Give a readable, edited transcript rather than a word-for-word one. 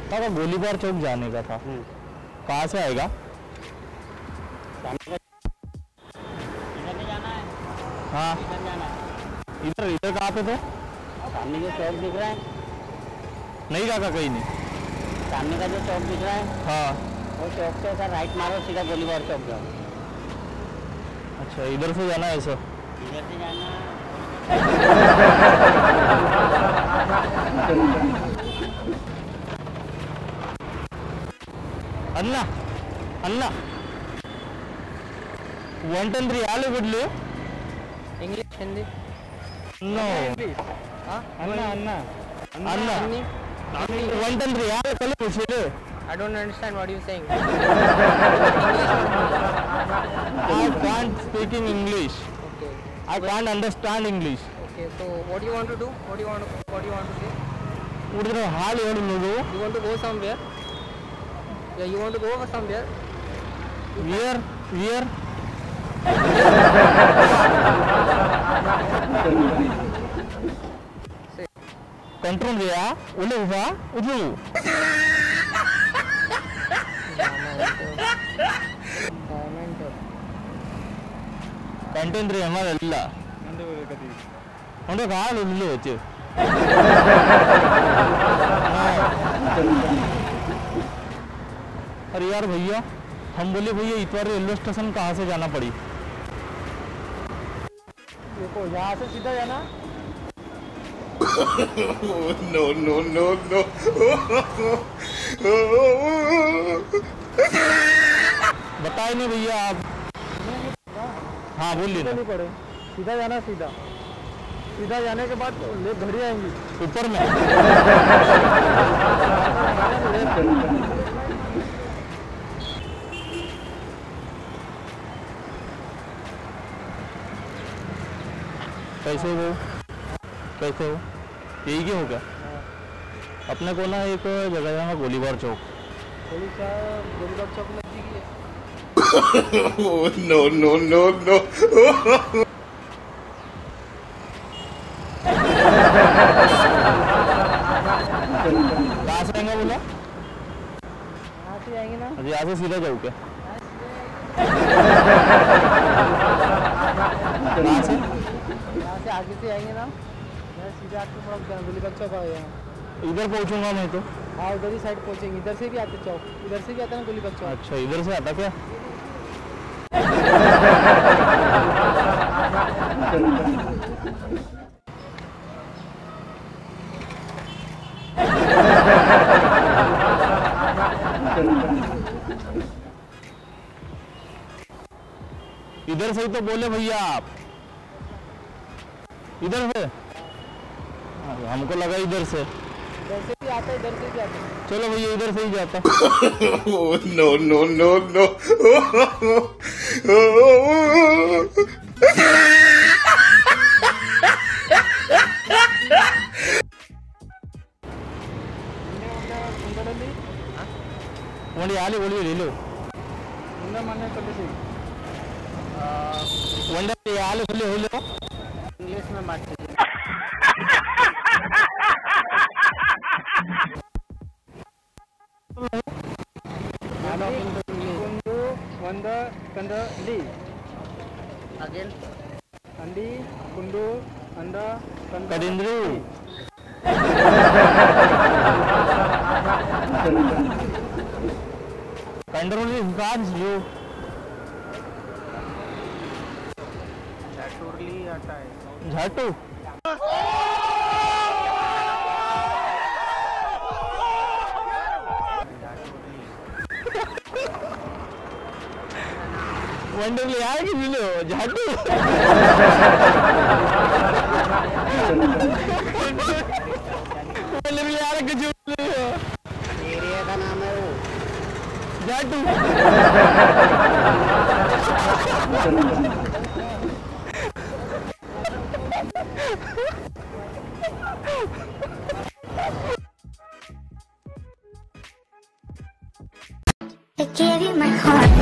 पापा गोलीबार चौक जाने का था। कहाँ से आएगा? इधर नहीं जाना है। हाँ इधर जाना है। इधर इधर कहाँ पे थे? सामने जो चौक दिख रहा है, नहीं रखा कहीं नहीं। सामने का जो चौक दिख रहा है, हाँ वो चौक से ऐसा राइट मारो, सीधा गोलीबार चौक जाओ। अच्छा इधर से जाना है ऐसा? इधर से जाना। अन्ना अन्ना 110 आलू गुड्लू इंग्लिश हिंदी नो अन्ना अन्ना अन्ना 110 आलू कल पूछे I don't understand what you're saying. I can't speak in English. Okay. I can't understand English. Okay. So what do you want to do? What do you want to say? उधर हाल ಹೇಳು ನೀವು. You want to go somewhere? Yeah, you want to go somewhere? Where? Control दिया उले हुआ उधर content रे हमारा ಇಲ್ಲ ಒಂದು ಕಾಲು ಇಲ್ಲಿ ಹೋಚು अरे यार भैया हम बोले भैया इतवार रेलवे स्टेशन कहाँ से जाना पड़ी? देखो यहाँ से सीधा जाना। no, no, no, no. बताए नहीं भैया आप। हाँ बोलिए ना। नहीं पड़े, सीधा जाना। सीधा जाने के बाद ले घड़ी आएंगी ऊपर में। कैसे हो यही क्यों हो गया? अपने को ना एक जगह जाना गोलीबार चौक। गोलीबार चौक नजदीक है। no, no, no, no. कहाँ से आएंगे बोला? यहाँ से आएंगे ना। अभी यहाँ से सीधा जाऊँ क्या? यहाँ से आगे से आएंगे ना, मैं सीधा आपको पड़ोस गोलीबार चौक आएगा। इधर पहुँचूंगा मैं तो। हाँ उधर ही साइड पहुँचेंगे। इधर से भी आते चौक, इधर से भी आता ना गोलीबार चौक। अच्छा इधर से आता क्या? इधर से ही तो बोले भैया आप। इधर से हमको लगा इधर से भी आता है, इधर से भी आता है। चलो भैया इधर से ही जाता। no, no, no, no. वही आले बोलिए ले लो। मान्य कर दे। वंडर आले बोलिए हो लो। इंग्लिश में बात कीजिए। कुंदू वंद कंद ली अगेन अंडी कुंदू अंड कदिंद्रू कंट्रोल गार्ड्स यू झाटुरली आता है। झाटू वंडरली आएगी मिलो झाटू वंडरली आए कुछ एरिया का नाम है वो झाटू। I gave you my heart.